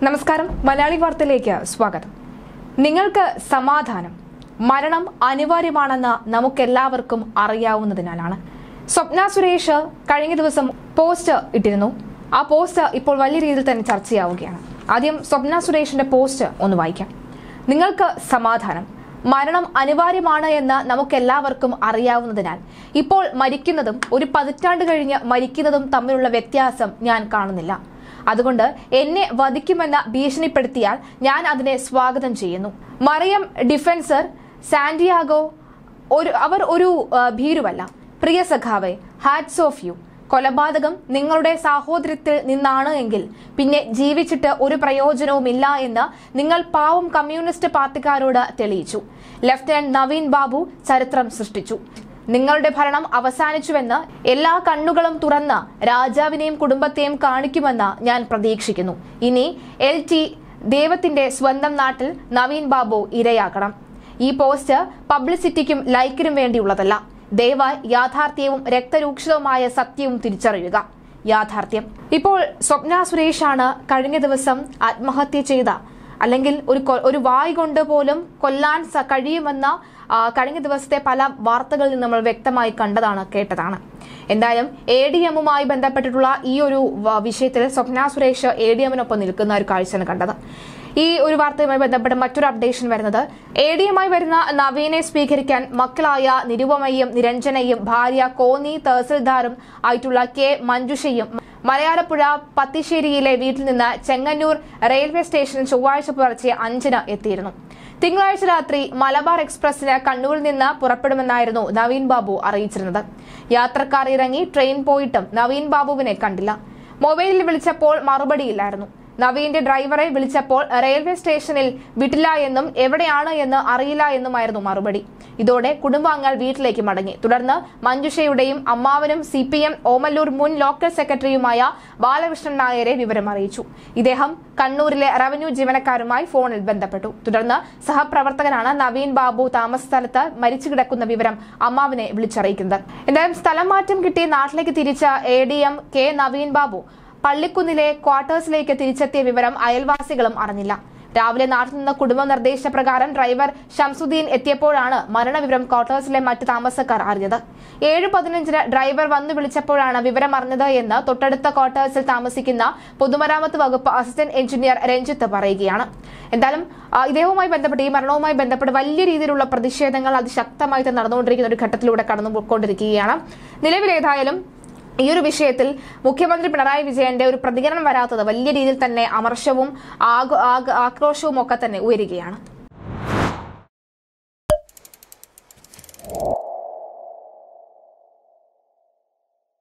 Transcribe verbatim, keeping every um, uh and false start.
നമസ്കാരം, മലയാളി വാർത്തയിലേക്ക് സ്വാഗതം. നിങ്ങൾക്ക് സമാധാനം, മരണം അനിവാര്യമാണെന്ന് നമുക്കെല്ലാവർക്കും അറിയാവുന്നതിനാലാണ്. സ്വപ്ന സുരേഷ് കഴിഞ്ഞ ദിവസം പോസ്റ്റ് ഇട്ടിരുന്നു. ആ പോസ്റ്റ് ഇപ്പോൾ വലിയ രീതിയിൽ തന്നെ ചർച്ചയാവുകയാണ്. ആദ്യം സ്വപ്ന സുരേഷിന്റെ പോസ്റ്റ് ഒന്ന് വായിക്കാം. നിങ്ങൾക്ക് സമാധാനം, മരണം അനിവാര്യമാണ് എന്ന് നമുക്കെല്ലാവർക്കും അറിയാവുന്നതിനാൽ ഇപ്പോൾ മരിക്കുന്നതും ഒരു പതിറ്റാണ്ട് കഴിഞ്ഞ് മരിക്കുന്നതും തമ്മിലുള്ള വ്യത്യാസം ഞാൻ കാണുന്നില്ല. അതുകൊണ്ട് എന്നെ വധിക്കുമെന്ന് ഭീഷണിപ്പെടുത്തിയാൽ ഞാൻ അതിനെ സ്വാഗതം ചെയ്യുന്നു. മറിയം ഡിഫൻസർ സാന്റിയാഗോ ഒരു അവർ ഒരു ഭീരുവല്ല. പ്രിയ സഖാവെ, ഹാറ്റ്സ് ഓഫ് യു. കൊലപാതകം നിങ്ങളുടെ സാഹോദര്യത്തിൽ നിന്നാണ് എങ്കിൽ പിന്നെ ജീവിച്ചിട്ട് ഒരു പ്രയോജനവുമില്ല എന്ന് നിങ്ങൾ പാവം കമ്മ്യൂണിസ്റ്റ് പാർട്ടിക്കാരോട് തെളിയിച്ചു. ലഫ്റ്റനന്റ് നവീൻ ബാബു ചരിത്രം സൃഷ്ടിച്ചു. നിങ്ങളുടെ ഭരണം അവസാനിച്ചുവെന്ന് എല്ലാ കണ്ണുകളും തുറന്ന് രാജാവിനെയും കുടുംബത്തെയും കാണിക്കുമെന്ന് ഞാൻ പ്രതീക്ഷിക്കുന്നു. ഇനി എൽ ടി ദൈവത്തിന്റെ സ്വന്തം നാട്ടിൽ നവീൻ ബാബു ഇരയാക്കണം. ഈ പോസ്റ്റ് പബ്ലിസിറ്റിക്കും ലൈക്കിനും വേണ്ടിയുള്ളതല്ല. ദയവായി യാഥാർത്ഥ്യവും രക്തരൂക്ഷിതവുമായ സത്യവും തിരിച്ചറിയുക. യാഥാർത്ഥ്യം. ഇപ്പോൾ സ്വപ്ന സുരേഷാണ് കഴിഞ്ഞ ദിവസം ആത്മഹത്യ ചെയ്ത, അല്ലെങ്കിൽ ഒരു ഒരു വായ് കൊണ്ട് പോലും കൊല്ലാൻ കഴിയുമെന്ന കഴിഞ്ഞ ദിവസത്തെ പല വാർത്തകളിൽ നമ്മൾ വ്യക്തമായി കണ്ടതാണ്, കേട്ടതാണ്. എന്തായാലും എ ഡി എമ്മുമായി ബന്ധപ്പെട്ടിട്ടുള്ള ഈ ഒരു വിഷയത്തിൽ സ്വപ്ന സുരേഷ് എ ഡി എമ്മിനൊപ്പം നിൽക്കുന്ന ഒരു കാഴ്ചയാണ് കണ്ടത്. ഈ ഒരു വാർത്തയുമായി ബന്ധപ്പെട്ട് മറ്റൊരു അപ്ഡേഷൻ വരുന്നത്, എ ഡി എമ്മായി വരുന്ന നവീനെ സ്വീകരിക്കാൻ മക്കളായ നിരുപമയും നിരഞ്ജനയും ഭാര്യ കോന്നി തഹസിൽദാറും ആയിട്ടുള്ള കെ മഞ്ജുഷയും മലയാളപ്പുഴ പത്തിശ്ശേരിയിലെ വീട്ടിൽ നിന്ന് ചെങ്ങന്നൂർ റെയിൽവേ സ്റ്റേഷനിൽ ചൊവ്വാഴ്ച പുലർച്ചെ അഞ്ചിന് എത്തിയിരുന്നു. തിങ്കളാഴ്ച രാത്രി മലബാർ എക്സ്പ്രസിന് കണ്ണൂരിൽ നിന്ന് പുറപ്പെടുമെന്നായിരുന്നു നവീൻ ബാബു അറിയിച്ചിരുന്നത്. യാത്രക്കാർ ഇറങ്ങി ട്രെയിൻ പോയിട്ടും നവീൻ ബാബുവിനെ കണ്ടില്ല. മൊബൈലിൽ വിളിച്ചപ്പോൾ മറുപടിയില്ലായിരുന്നു. നവീന്റെ ഡ്രൈവറെ വിളിച്ചപ്പോൾ റെയിൽവേ സ്റ്റേഷനിൽ വിട്ടില്ല എന്നും എവിടെയാണ് എന്ന് അറിയില്ല എന്നുമായിരുന്നു മറുപടി. ഇതോടെ കുടുംബാംഗങ്ങൾ വീട്ടിലേക്ക് മടങ്ങി. തുടർന്ന് മഞ്ജുഷയുടെയും അമ്മാവനും സി പി എം ഓമല്ലൂർ മുൻ ലോക്കൽ സെക്രട്ടറിയുമായ ബാലകൃഷ്ണൻ നായരെ വിവരം അറിയിച്ചു. ഇദ്ദേഹം കണ്ണൂരിലെ റവന്യൂ ജീവനക്കാരുമായി ഫോണിൽ ബന്ധപ്പെട്ടു. തുടർന്ന് സഹപ്രവർത്തകനാണ് നവീൻ ബാബു താമസ സ്ഥലത്ത് മരിച്ചു കിടക്കുന്ന വിവരം അമ്മാവനെ വിളിച്ചറിയിക്കുന്നത്. എന്തായാലും സ്ഥലം മാറ്റം കിട്ടി നാട്ടിലേക്ക് തിരിച്ച A D M K Naveen Babu പള്ളിക്കുന്നിലെ ക്വാർട്ടേഴ്സിലേക്ക് തിരിച്ചെത്തിയ വിവരം അയൽവാസികളും അറിഞ്ഞില്ല. രാവിലെ നാട്ടിൽ നിന്ന് കുടുംബ നിർദ്ദേശപ്രകാരം ഡ്രൈവർ ഷംസുദ്ദീൻ എത്തിയപ്പോഴാണ് മരണവിവരം ക്വാർട്ടേഴ്സിലെ മറ്റ് താമസക്കാർ അറിഞ്ഞത്. ഏഴ് പതിനഞ്ചിന് ഡ്രൈവർ വന്നു വിളിച്ചപ്പോഴാണ് വിവരം അറിഞ്ഞത് എന്ന് തൊട്ടടുത്ത ക്വാർട്ടേഴ്സിൽ താമസിക്കുന്ന പൊതുമരാമത്ത് വകുപ്പ് അസിസ്റ്റന്റ് എഞ്ചിനീയർ രഞ്ജിത്ത് പറയുകയാണ്. എന്തായാലും ഇദ്ദേഹവുമായി ബന്ധപ്പെട്ട് ഈ മരണവുമായി ബന്ധപ്പെട്ട് വലിയ രീതിയിലുള്ള പ്രതിഷേധങ്ങൾ അതിശക്തമായി നടന്നുകൊണ്ടിരിക്കുന്ന ഒരു ഘട്ടത്തിലൂടെ കടന്നുപോയിക്കൊണ്ടിരിക്കുകയാണ്. നിലവിലേതായാലും ഈ ഒരു വിഷയത്തിൽ മുഖ്യമന്ത്രി പിണറായി വിജയന്റെ ഒരു പ്രതികരണം വരാത്തത് വലിയ രീതിയിൽ തന്നെ അമർഷവും ആക്രോശവും ഒക്കെ തന്നെ ഉയരുകയാണ്.